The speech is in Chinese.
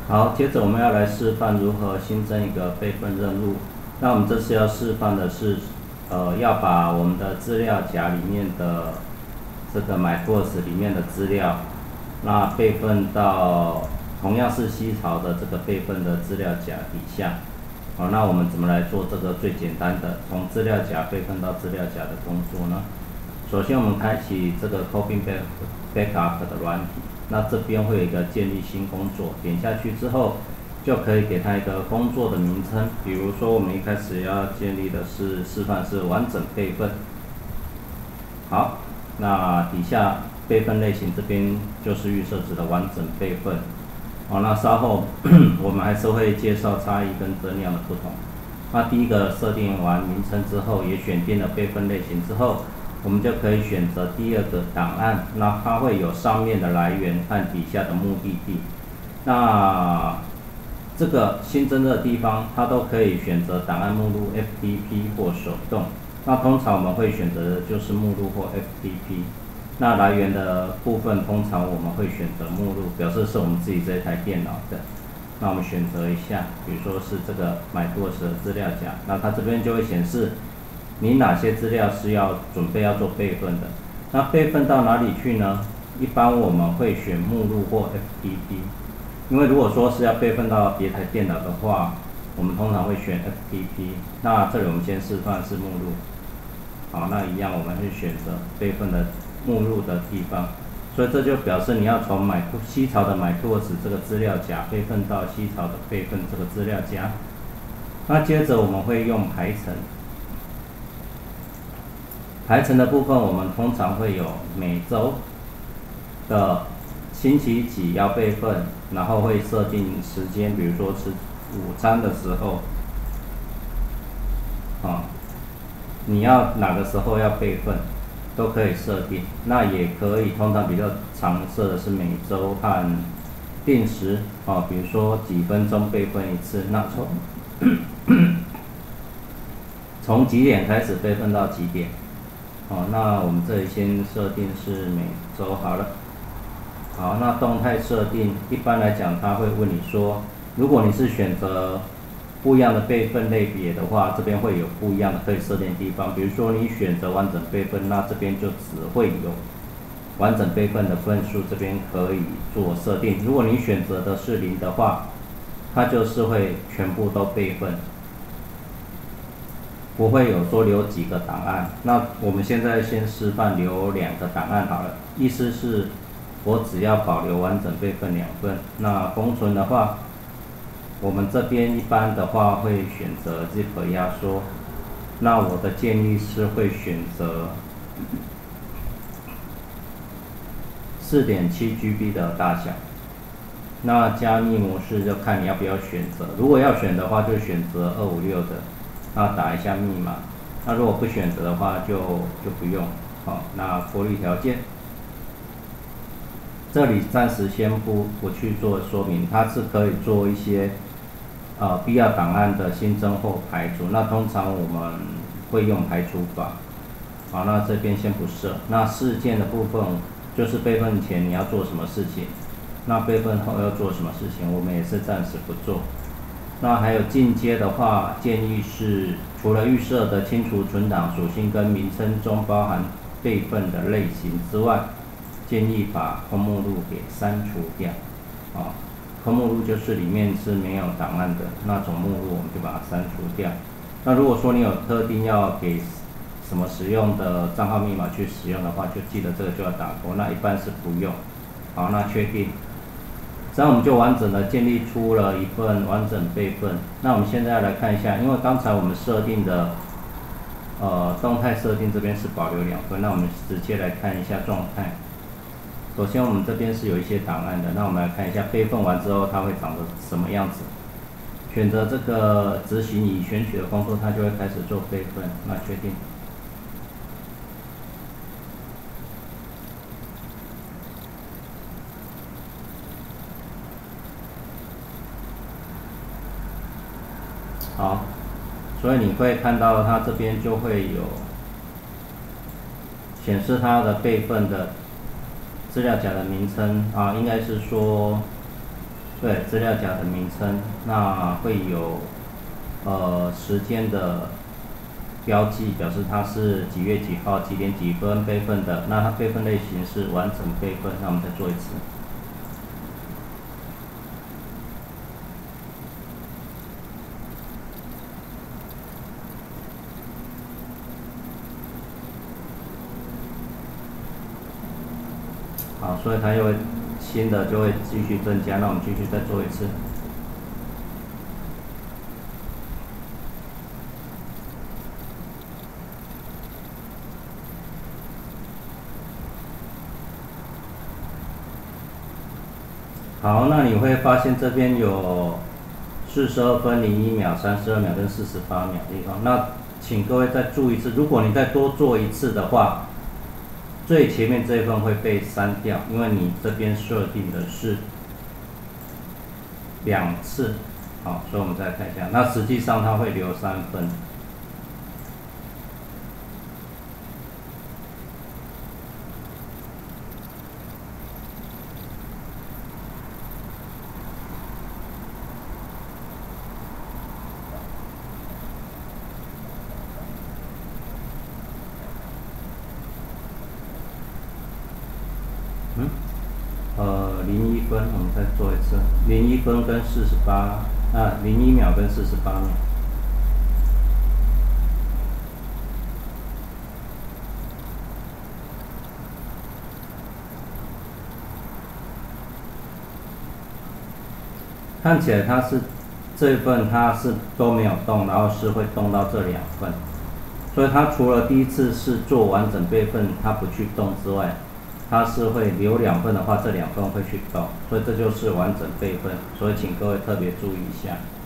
好，接着我们要来示范如何新增一个备份任务。那我们这次要示范的是，要把我们的资料夹里面的这个 MyForce 里面的资料，那备份到同样是西槽的这个备份的资料夹底下。好，那我们怎么来做这个最简单的从资料夹备份到资料夹的工作呢？首先，我们开启这个 Copy Backup 的软体。那这边会有一个建立新工作，点下去之后，就可以给它一个工作的名称。比如说，我们一开始要建立的是示范是完整备份。好，那底下备份类型这边就是预设值的完整备份。好，那稍后我们还是会介绍差异跟增量的不同。那第一个设定完名称之后，也选定了备份类型之后，我们就可以选择第二个档案，那它会有上面的来源和底下的目的地。那这个新增的地方，它都可以选择档案目录 FTP 或手动。那通常我们会选择的就是目录或 FTP。那来源的部分，通常我们会选择目录，表示是我们自己这台电脑的。那我们选择一下，比如说是这个 MyForce 的资料夹，那它这边就会显示你哪些资料是准备要做备份的。那备份到哪里去呢？一般我们会选目录或 FTP， 因为如果说是要备份到别台电脑的话，我们通常会选 FTP。那这里我们先示范是目录。好，那一样我们会选择备份的目录的地方。所以这就表示你要从西槽的 MyForce 这个资料夹备份到西槽的备份这个资料夹。那接着我们会用排程。排程的部分，我们通常会有每周的星期几要备份，然后会设定时间，比如说吃午餐的时候，你要哪个时候要备份，都可以设定。那也可以，通常比较常设的是每周和定时，比如说几分钟备份一次，那从几点开始备份到几点。那我们这里先设定是每周好了。好，那动态设定，一般来讲，它会问你说，如果你是选择不一样的备份类别的话，这边会有不一样的可以设定的地方。比如说你选择完整备份，那这边就只会有完整备份的份数，这边可以做设定。如果你选择的是0的话，它就是会全部都备份。不会有说留几个档案。那我们现在先示范留2个档案好了，意思是我只要保留完整备份2份。那封存的话，我们这边一般的话会选择 zip 压缩。那我的建议是会选择4.7 GB 的大小。那加密模式就看你要不要选择，如果要选的话就选择256的。那打一下密码，那如果不选择的话就不用。好，那过滤条件，这里暂时先不去做说明，它是可以做一些必要档案的新增或排除。那通常我们会用排除法。好，那这边先不设。那事件的部分就是备份前你要做什么事情，那备份后要做什么事情，我们也是暂时不做。那还有进阶的话，建议是除了预设的清除存档属性跟名称中包含备份的类型之外，建议把空目录给删除掉。空目录就是里面是没有档案的那种目录，我们就把它删除掉。那如果说你有特定要给什么使用的账号密码去使用的话，就记得这个就要打勾。那一般是不用。好，那确定。这样我们就完整的建立出了一份完整备份。那我们现在来看一下，因为刚才我们设定的动态设定这边是保留2份，那我们直接来看一下状态。首先我们这边是有一些档案的，那我们来看一下备份完之后它会长得什么样子。选择这个执行已选取的工作，它就会开始做备份。那确定。好，所以你会看到它这边就会有显示它的备份的资料夹的名称应该是说对，资料夹的名称，那会有时间的标记，表示它是几月几号几点几分备份的。那它备份类型是完整备份。那我们再做一次。好，所以它又会新的就会继续增加。那我们继续再做一次。好，那你会发现这边有42分01秒、32秒跟48秒的地方。那请各位再注意一次，如果你再多做一次的话，最前面这一份会被删掉，因为你这边设定的是2次。好，所以我们再看一下，那实际上它会留3份。01分，我们再做一次，01分跟01秒跟48秒。看起来它是这一份它是都没有动，然后是会动到这2份，所以它除了第一次是做完整备份，它不去动之外，它是会留2份的话，这2份会去动，所以这就是完整备份，所以请各位特别注意一下。